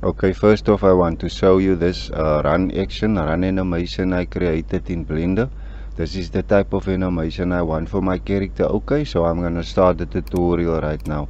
Okay, first off I want to show you this run animation I created in Blender. This is the type of animation I want for my character. Okay, so I'm gonna start the tutorial right now.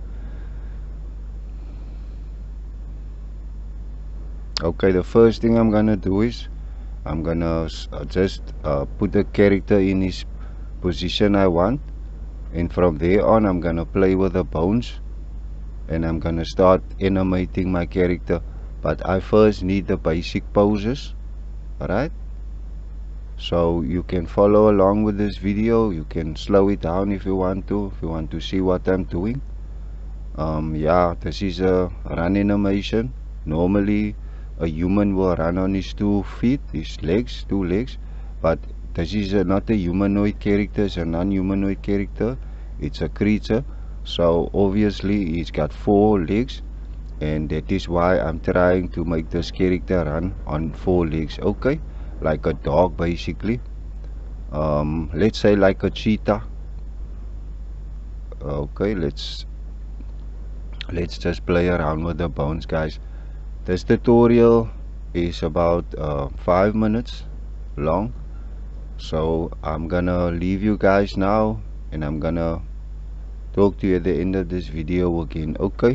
Okay, the first thing I'm gonna do is I'm gonna just put the character in his position I want, and from there on I'm gonna play with the bones and I'm gonna start animating my character. But I first need the basic poses. Alright, so you can follow along with this video. You can slow it down if you want to see what I'm doing. Yeah, this is a run animation. Normally a human will run on his 2 feet, his legs, 2 legs, but this is not a humanoid character, it's a non-humanoid character. It's a creature, so obviously he's got 4 legs, and that is why I'm trying to make this character run on 4 legs. Okay, like a dog basically. Let's say like a cheetah. Okay, let's just play around with the bones, guys. This tutorial is about 5 minutes long, so I'm gonna leave you guys now and I'm gonna talk to you at the end of this video again. Okay,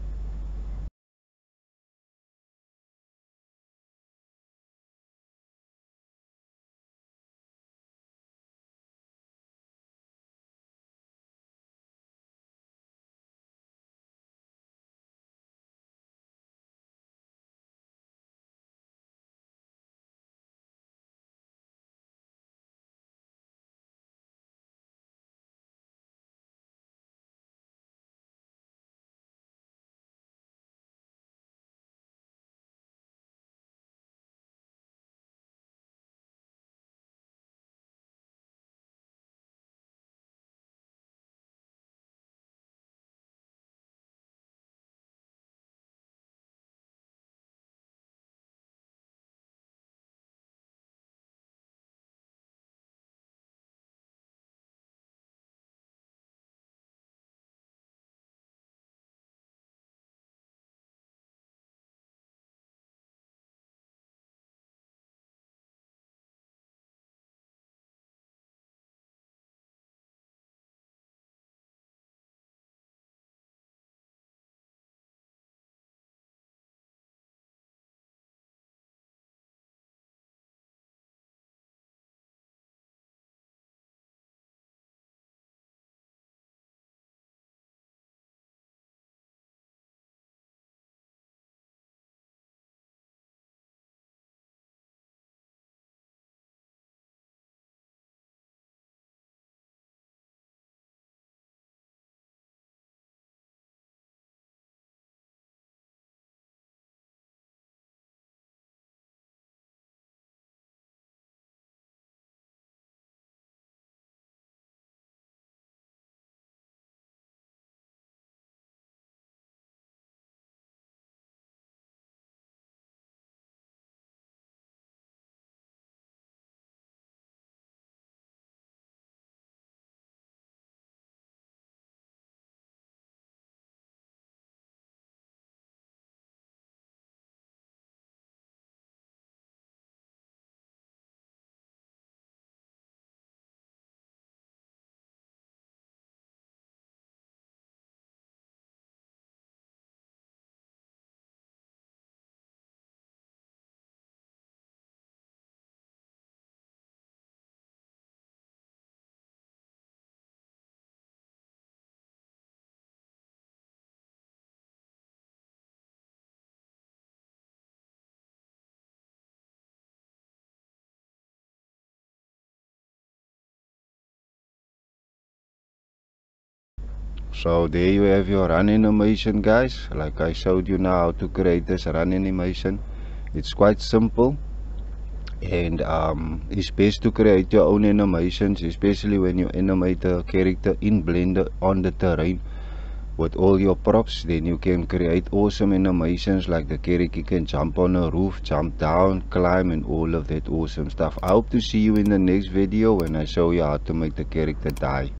so there you have your run animation, guys. Like I showed you now how to create this run animation. It's quite simple, and it's best to create your own animations, especially when you animate a character in Blender on the terrain with all your props. Then you can create awesome animations, like the character can jump on a roof, jump down, climb, and all of that awesome stuff. I hope to see you in the next video when I show you how to make the character die.